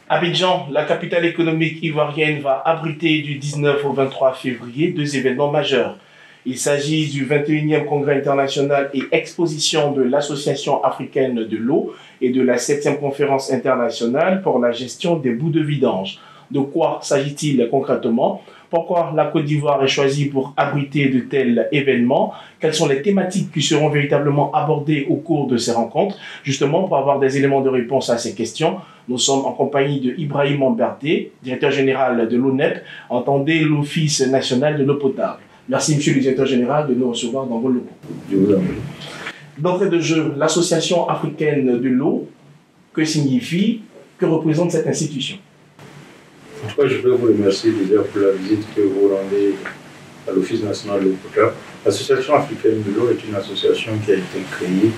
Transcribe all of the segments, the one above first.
Abidjan, la capitale économique ivoirienne, va abriter du 19 au 23 février 2 événements majeurs. Il s'agit du 21e Congrès international et exposition de l'Association africaine de l'eau et de la 7e conférence internationale pour la gestion des boues de vidange. De quoi s'agit-il concrètement? Pourquoi la Côte d'Ivoire est choisie pour abriter de tels événements? Quelles sont les thématiques qui seront véritablement abordées au cours de ces rencontres? Justement, pour avoir des éléments de réponse à ces questions, nous sommes en compagnie de Ibrahim Amberdé, directeur général de l'ONEP, entendez l'Office national de l'eau potable. Merci, monsieur le directeur général, de nous recevoir dans vos locaux. Je vous en prie. D'entrée de jeu, l'Association africaine de l'eau, que signifie, que représente cette institution? En tout cas, je veux vous remercier déjà pour la visite que vous rendez à l'Office national de l'eau potable. L'Association africaine de l'eau est une association qui a été créée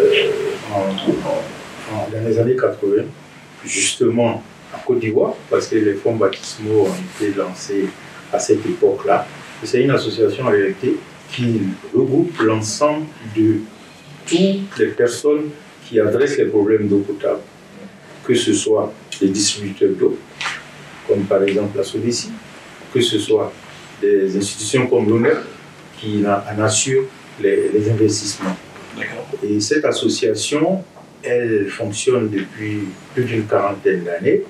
dans les années 80, justement en Côte d'Ivoire, parce que les fonds baptismaux ont été lancés à cette époque-là. C'est une association en réalité qui regroupe l'ensemble de toutes les personnes qui adressent les problèmes d'eau potable, que ce soit les distributeurs d'eau, comme par exemple la SODECI, que ce soit des institutions comme l'ONEP qui en assurent les investissements. Et cette association, elle fonctionne depuis plus d'une quarantaine d'années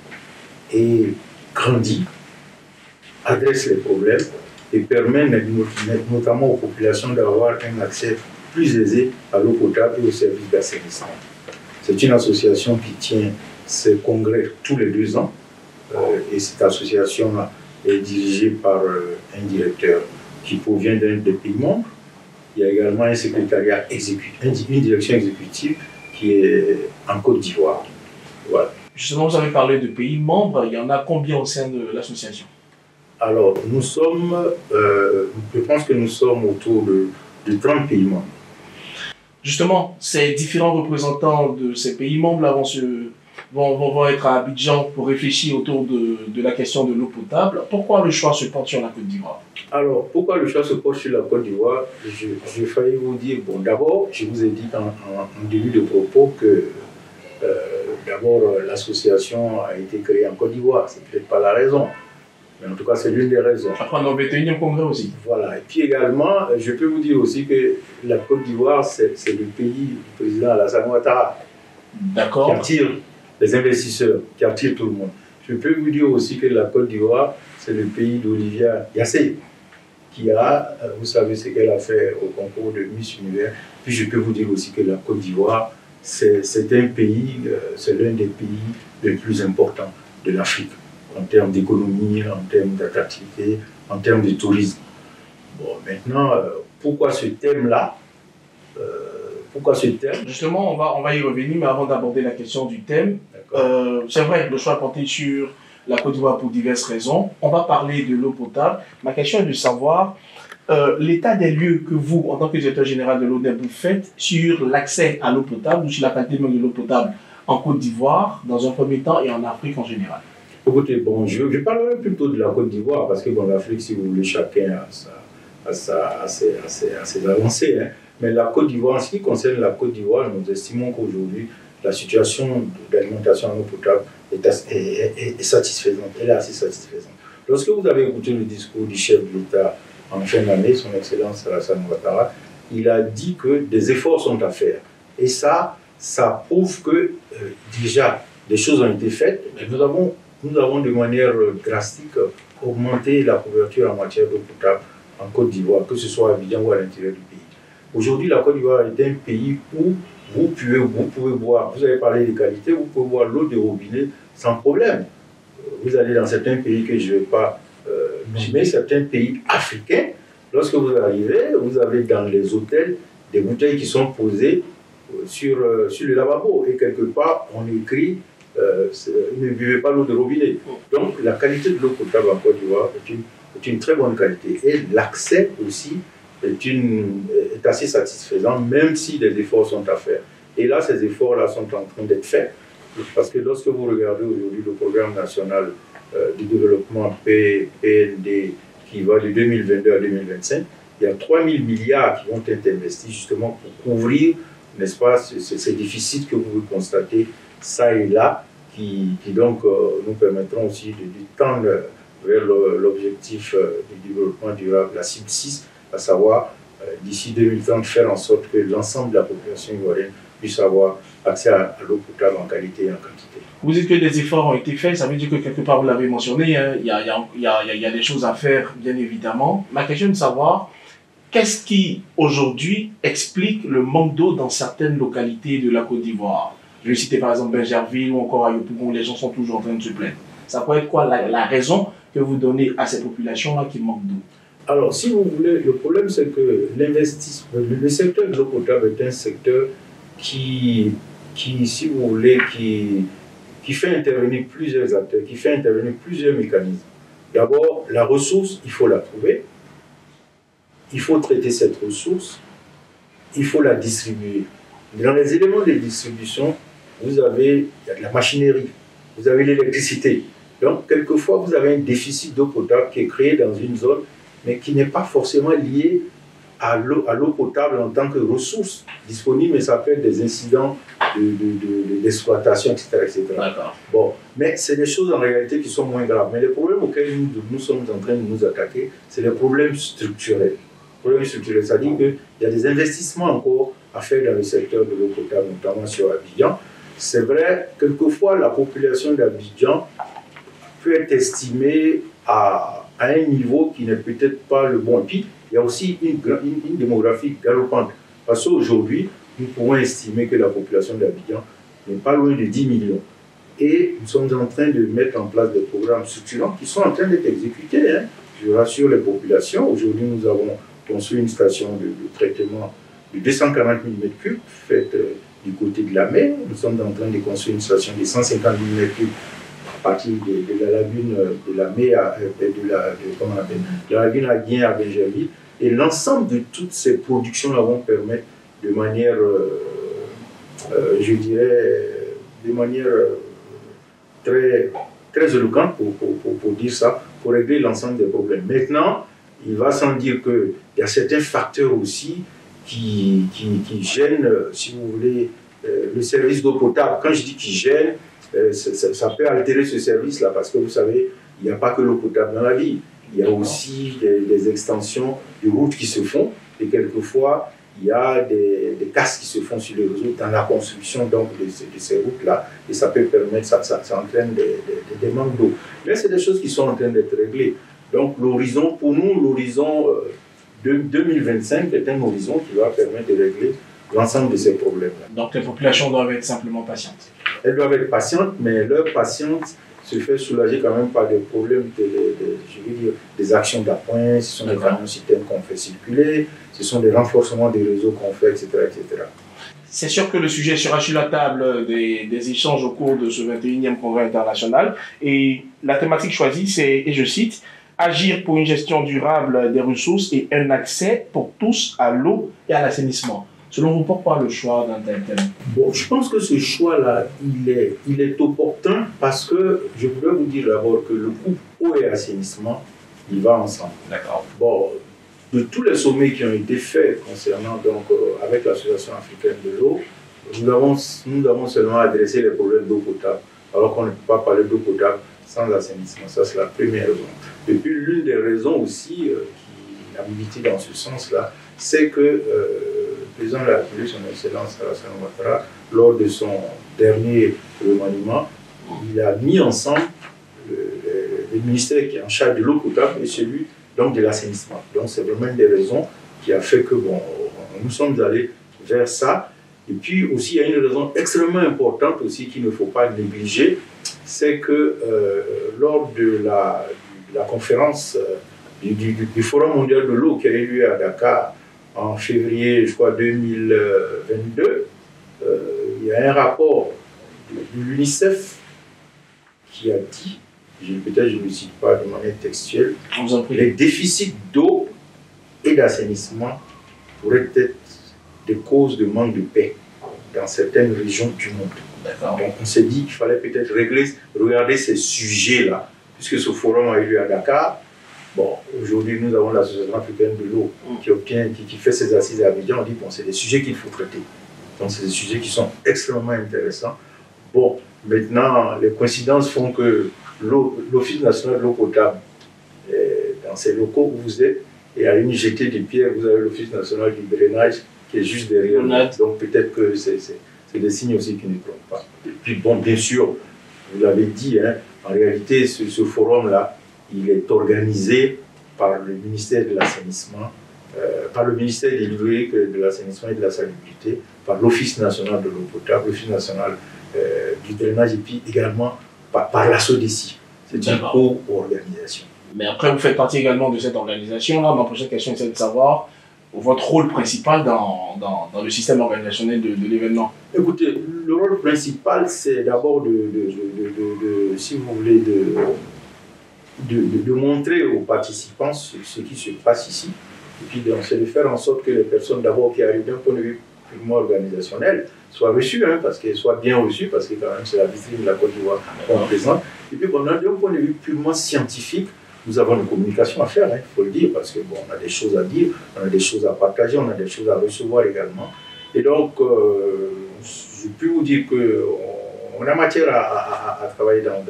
et grandit, adresse les problèmes et permet notamment aux populations d'avoir un accès plus aisé à l'eau potable et aux services d'assainissement. C'est une association qui tient ses congrès tous les 2 ans et cette association-là est dirigée par un directeur qui provient d'un des pays membres. Il y a également un secrétariat exécutif, une direction exécutive qui est en Côte d'Ivoire. Voilà. Justement, vous avez parlé de pays membres, il y en a combien au sein de l'association? Alors, nous sommes, je pense que nous sommes autour de 30 pays membres. Justement, ces différents représentants de ces pays membres vont être à Abidjan pour réfléchir autour de la question de l'eau potable. Pourquoi le choix se porte sur la Côte d'Ivoire? Alors, pourquoi le choix se porte sur la Côte d'Ivoire? J'ai failli vous dire, bon, d'abord, je vous ai dit en début de propos que d'abord, l'association a été créée en Côte d'Ivoire. C'est peut-être pas la raison. Mais en tout cas, c'est l'une des raisons. Après, on a le 21e congrès aussi. Voilà. Et puis également, je peux vous dire aussi que la Côte d'Ivoire, c'est le pays du président Alassane Ouattara. D'accord. Qui attire les investisseurs, qui attire tout le monde. Je peux vous dire aussi que la Côte d'Ivoire, c'est le pays d'Olivia Yassé, qui a, vous savez ce qu'elle a fait au concours de Miss Univers. Puis je peux vous dire aussi que la Côte d'Ivoire, c'est un pays, c'est l'un des pays les plus importants de l'Afrique, en termes d'économie, en termes d'attractivité, en termes de tourisme. Bon, maintenant, pourquoi ce thème-là? Pourquoi ce thème? Justement, on va y revenir, mais avant d'aborder la question du thème, c'est vrai, le choix porté sur la Côte d'Ivoire pour diverses raisons. On va parler de l'eau potable. Ma question est de savoir l'état des lieux que vous, en tant que directeur général de l'ONEP, vous faites sur l'accès à l'eau potable ou sur la qualité même de l'eau potable en Côte d'Ivoire, dans un premier temps, et en Afrique en général. Écoutez, bon, je parlerai plutôt de la Côte d'Ivoire, parce que bon, l'Afrique, si vous voulez, chacun a ses avancées. Hein. Mais la Côte d'Ivoire, en ce qui concerne la Côte d'Ivoire, nous estimons qu'aujourd'hui, la situation d'alimentation en eau potable est satisfaisante. Elle est assez satisfaisante. Lorsque vous avez écouté le discours du chef de l'État en fin d'année, son Excellence Alassane Ouattara, il a dit que des efforts sont à faire. Et ça prouve que déjà, des choses ont été faites. Mais nous avons de manière drastique augmenté la couverture en matière d'eau potable en Côte d'Ivoire, que ce soit à Abidjan ou à l'intérieur du pays. Aujourd'hui, la Côte d'Ivoire est un pays où vous pouvez boire, vous avez parlé des qualités, vous pouvez boire l'eau de robinet sans problème. Vous allez dans certains pays que je ne vais pas nommer, certains pays africains, lorsque vous arrivez, vous avez dans les hôtels des bouteilles qui sont posées sur le lavabo. Et quelque part, on écrit ne buvez pas l'eau de robinet. Donc, la qualité de l'eau potable en Côte d'Ivoire est une très bonne qualité. Et l'accès aussi est assez satisfaisant, même si des efforts sont à faire. Et là, ces efforts-là sont en train d'être faits, parce que lorsque vous regardez aujourd'hui le programme national du développement PND qui va de 2022 à 2025, il y a 3 000 milliards qui vont être investis justement pour couvrir, n'est-ce pas, ces déficits que vous constatez ça et là qui donc nous permettront aussi de tendre vers l'objectif du développement durable, la cible 6, à savoir d'ici 2030 faire en sorte que l'ensemble de la population ivoirienne puisse avoir accès à l'eau potable en qualité et en quantité. Vous dites que des efforts ont été faits, ça veut dire que quelque part, vous l'avez mentionné, hein, il y a des choses à faire, bien évidemment. Ma question est de savoir, qu'est-ce qui, aujourd'hui, explique le manque d'eau dans certaines localités de la Côte d'Ivoire? Je vais citer par exemple Bingerville ou encore Ayopougon, où les gens sont toujours en train de se plaindre. Ça peut être quoi la raison que vous donnez à ces populations-là qui manquent d'eau? Alors, si vous voulez, le problème c'est que l'investissement, le secteur de l'eau potable est un secteur qui si vous voulez, qui fait intervenir plusieurs acteurs, qui fait intervenir plusieurs mécanismes. D'abord, la ressource, il faut la trouver, il faut traiter cette ressource, il faut la distribuer. Dans les éléments de distribution, il y a de la machinerie, vous avez l'électricité. Donc, quelquefois, vous avez un déficit d'eau potable qui est créé dans une zone, mais qui n'est pas forcément lié à l'eau potable en tant que ressource disponible, mais ça peut être des incidents d'exploitation, etc. etc. Bon, mais c'est des choses en réalité qui sont moins graves. Mais les problèmes auxquels nous sommes en train de nous attaquer, c'est les problèmes structurels. C'est-à-dire qu'il y a des investissements encore à faire dans le secteur de l'eau potable, notamment sur Abidjan. C'est vrai, quelquefois, la population d'Abidjan peut être estimée à un niveau qui n'est peut-être pas le bon. Et puis, il y a aussi une démographie galopante. Parce qu'aujourd'hui, nous pouvons estimer que la population d'Abidjan n'est pas loin de 10 millions. Et nous sommes en train de mettre en place des programmes structurants qui sont en train d'être exécutés. Hein. Je rassure les populations. Aujourd'hui, nous avons construit une station de traitement de 240 mm3 faite du côté de la mer. Nous sommes en train de construire une station de 150 mm3 à partir de la lagune de la mer, de la lagune à Guien à Bingerville. Et l'ensemble de toutes ces productions-là vont permettre de manière, je dirais, de manière très, très éloquente, pour dire ça, pour régler l'ensemble des problèmes. Maintenant, il va sans dire qu'il y a certains facteurs aussi qui gênent, si vous voulez, le service d'eau potable. Quand je dis qui gêne, ça peut altérer ce service-là, parce que vous savez, il n'y a pas que l'eau potable dans la ville. Il y a aussi des extensions de routes qui se font, et quelquefois, il y a des casses qui se font sur les réseaux dans la construction donc, de ces routes-là, et ça peut permettre, ça entraîne des manques d'eau. Mais c'est des choses qui sont en train d'être réglées. Donc l'horizon, pour nous, l'horizon 2025 est un horizon qui va permettre de régler l'ensemble de ces problèmes-là. Donc les populations doivent être simplement patientes. Elles doivent être patientes, mais leur patience se fait soulager quand même par des problèmes, je veux dire, des actions d'appoint, ce sont des camions citernes qu'on fait circuler, ce sont des renforcements des réseaux qu'on fait, etc., etc. C'est sûr que le sujet sera sur la table des échanges au cours de ce 21e congrès international. Et la thématique choisie, c'est, et je cite, « Agir pour une gestion durable des ressources et un accès pour tous à l'eau et à l'assainissement ». Selon vous, pourquoi le choix d'un tel thème? Bon, je pense que ce choix-là, il est opportun parce que je voudrais vous dire d'abord que le couple eau et assainissement, il va ensemble. D'accord. Bon, de tous les sommets qui ont été faits concernant, donc, avec l'Association africaine de l'eau, nous avons seulement adressé les problèmes d'eau potable, alors qu'on ne peut pas parler d'eau potable sans assainissement. Ça, c'est la première raison. Et puis, l'une des raisons aussi qui a milité dans ce sens-là, c'est que le président de la République, son Excellence Alassane Ouattara, lors de son dernier remaniement, il a mis ensemble le ministère qui est en charge de l'eau potable et celui donc, de l'assainissement. Donc c'est vraiment une des raisons qui a fait que bon, nous sommes allés vers ça. Et puis aussi, il y a une raison extrêmement importante aussi qu'il ne faut pas négliger, c'est que lors de la conférence du Forum mondial de l'eau qui a eu lieu à Dakar en février, je crois, 2022, il y a un rapport de l'UNICEF qui a dit, peut-être je ne le cite pas de manière textuelle, les déficits d'eau et d'assainissement pourraient être des causes de manque de paix dans certaines régions du monde. Donc on s'est dit qu'il fallait peut-être regarder ces sujets-là, puisque ce forum a eu lieu à Dakar. Bon, aujourd'hui, nous avons l'Association africaine de l'eau qui fait ses assises à Abidjan. On dit bon, c'est des sujets qu'il faut traiter. Donc, c'est des sujets qui sont extrêmement intéressants. Bon, Maintenant, les coïncidences font que l'Office national de l'eau potable, dans ces locaux où vous êtes, et à une jetée de pierre, vous avez l'Office national du drainage qui est juste derrière nous. Donc peut-être que c'est des signes aussi qui ne trompent pas. Et puis bon, bien sûr, vous l'avez dit, hein, en réalité, ce forum-là, il est organisé par le ministère de l'Assainissement, par le ministère de l'Assainissement et de la Salubrité, par l'Office national de l'eau potable, l'Office national du drainage, et puis également par la SODECI. C'est une co-organisation. Mais après, vous faites partie également de cette organisation-là. Ma prochaine question est de savoir votre rôle principal dans le système organisationnel de l'événement. Écoutez, le rôle principal, c'est d'abord si vous voulez, de montrer aux participants ce qui se passe ici. Et puis, c'est de faire en sorte que les personnes, d'abord, qui arrivent d'un point de vue purement organisationnel, soient reçues, hein, parce qu'elles soient bien reçues, parce que quand même, c'est la vitrine de la Côte d'Ivoire qu'on présente. Et puis, bon, d'un point de vue purement scientifique, nous avons une communication à faire, il faut le dire, parce qu'on a des choses à dire, on a des choses à partager, on a des choses à recevoir également. Et donc, je peux vous dire qu'on a matière à travailler dans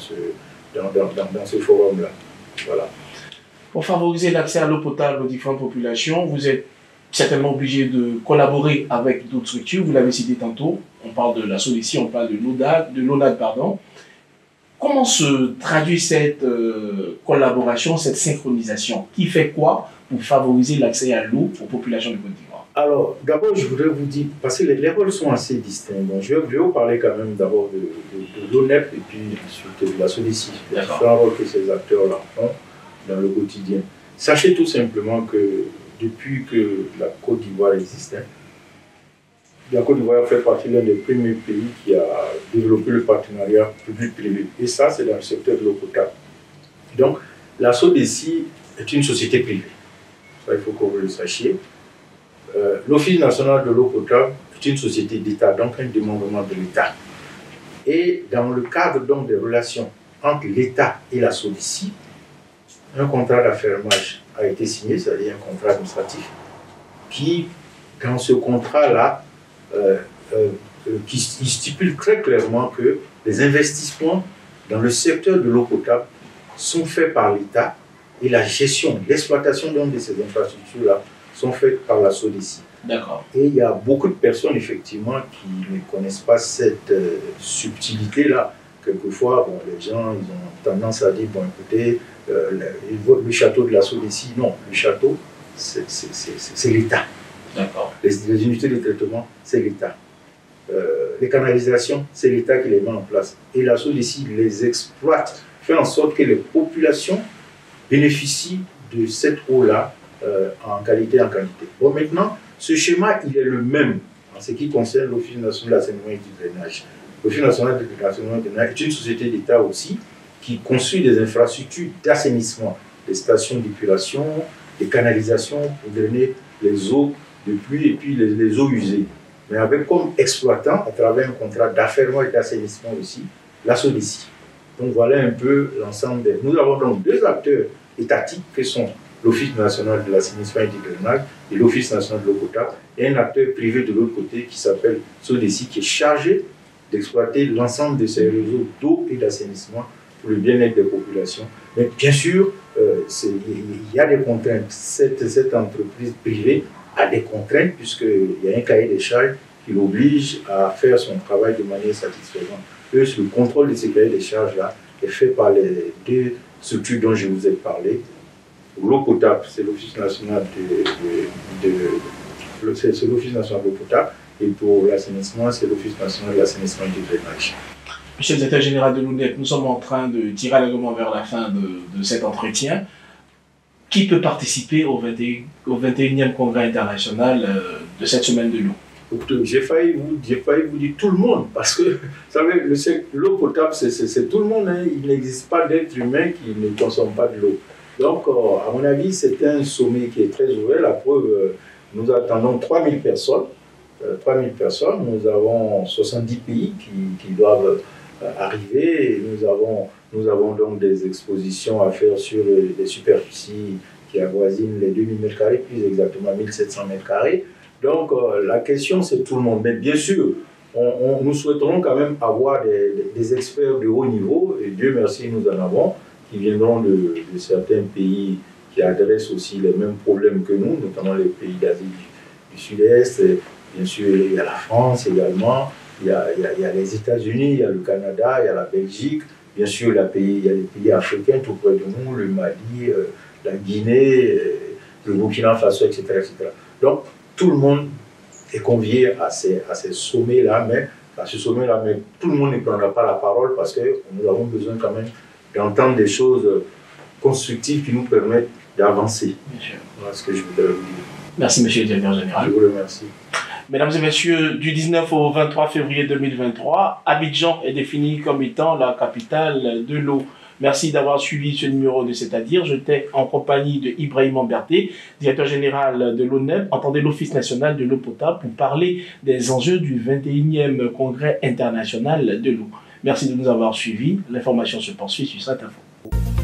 ce forum-là. Voilà. Pour favoriser l'accès à l'eau potable aux différentes populations, vous êtes certainement obligé de collaborer avec d'autres structures. Vous l'avez cité tantôt, on parle de la SODECI, on parle de l'ONAD, pardon. Comment se traduit cette collaboration, cette synchronisation? Qui fait quoi pour favoriser l'accès à l'eau aux populations de Côte d'Ivoire? Alors, d'abord, je voudrais vous dire, parce que les rôles sont assez distincts. Donc, je vais vous parler quand même d'abord de l'ONEP et puis ensuite de la SODECI. Les différents rôles que ces acteurs-là ont dans le quotidien. Sachez tout simplement que depuis que la Côte d'Ivoire existait, la Côte d'Ivoire fait partie de l'un des premiers pays qui a développé le partenariat public-privé. Et ça, c'est dans le secteur de l'eau potable. Donc, la SODECI est une société privée. Ça, il faut que vous le sachiez. L'Office national de l'eau potable est une société d'État, donc un démembrement de l'État. Et dans le cadre donc des relations entre l'État et la SODECI, un contrat d'affermage a été signé, c'est-à-dire un contrat administratif, qui, dans ce contrat-là, qui stipule très clairement que les investissements dans le secteur de l'eau potable sont faits par l'État et la gestion, l'exploitation de ces infrastructures-là sont faites par la SODECI. D'accord. Et il y a beaucoup de personnes, effectivement, qui ne connaissent pas cette subtilité-là. Quelquefois, bon, les gens ils ont tendance à dire, bon, écoutez, le château de la SODECI, non, le château, c'est l'État. D'accord. Les unités de traitement, c'est l'État. Les canalisations, c'est l'État qui les met en place. Et la SODECI les exploite, fait en sorte que les populations bénéficient de cette eau-là en qualité, en quantité. Bon, maintenant, ce schéma, il est le même en ce qui concerne l'Office national de l'assainissement et du drainage. L'Office national de l'assainissement et du drainage est une société d'État aussi qui construit des infrastructures d'assainissement, des stations d'épuration, des canalisations pour drainer les eaux de pluie et puis les eaux usées. Mais avec comme exploitant, à travers un contrat d'affairement et d'assainissement aussi, la SODECI. Donc voilà un peu l'ensemble des... Nous avons donc deux acteurs étatiques qui sont l'Office national de l'assainissement et du drainage et l'Office national de l'eau potable, et un acteur privé de l'autre côté qui s'appelle SODECI, qui est chargé d'exploiter l'ensemble de ces réseaux d'eau et d'assainissement pour le bien-être des populations. Mais bien sûr, il y a des contraintes. Cette entreprise privée a des contraintes puisqu'il y a un cahier des charges qui l'oblige à faire son travail de manière satisfaisante. Le contrôle de ces cahiers des charges-là est fait par les deux structures dont je vous ai parlé. Pour l'eau potable, c'est l'Office national de l'eau potable, et pour l'assainissement, c'est l'Office national de l'assainissement et du drainage. Monsieur le directeur général de l'ONEP, nous sommes en train de tirer allègrement vers la fin de cet entretien. Qui peut participer au 21e congrès international de cette semaine de l'eau? J'ai failli vous dire tout le monde, parce que vous savez, l'eau potable, c'est tout le monde. Hein. Il n'existe pas d'être humain qui ne consomme pas de l'eau. Donc, à mon avis, c'est un sommet qui est très ouvert. La preuve, nous attendons 3000 personnes. 3000 personnes. Nous avons 70 pays qui doivent arriver. Et nous avons donc des expositions à faire sur des superficies qui avoisinent les 2000 m², plus exactement 1700 m². Donc, la question, c'est tout le monde. Mais bien sûr, nous souhaiterons quand même avoir des experts de haut niveau, et Dieu merci, nous en avons, qui viendront de certains pays qui adressent aussi les mêmes problèmes que nous, notamment les pays d'Asie du Sud-Est. Bien sûr, il y a la France également, il y a les États-Unis, il y a le Canada, il y a la Belgique, bien sûr, il y a les pays africains tout près de nous, le Mali, la Guinée, le Burkina Faso, etc., etc. Donc, tout le monde est convié à ces sommets-là, mais tout le monde ne prendra pas la parole parce que nous avons besoin quand même d'entendre des choses constructives qui nous permettent d'avancer. Voilà ce que je voudrais vous dire. Merci, monsieur le directeur général. Je vous remercie. Mesdames et messieurs, du 19 au 23 février 2023, Abidjan est définie comme étant la capitale de l'eau. Merci d'avoir suivi ce numéro de C'est-à-dire. J'étais en compagnie de Ibrahim Amberté, directeur général de l'ONEP, entendez l'Office national de l'eau potable, pour parler des enjeux du 21e Congrès international de l'eau. Merci de nous avoir suivis. L'information se poursuit sur cette info.